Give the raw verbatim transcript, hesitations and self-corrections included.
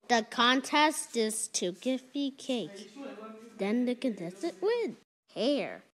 The contest is to give me cake. Then the contestant wins. Hair.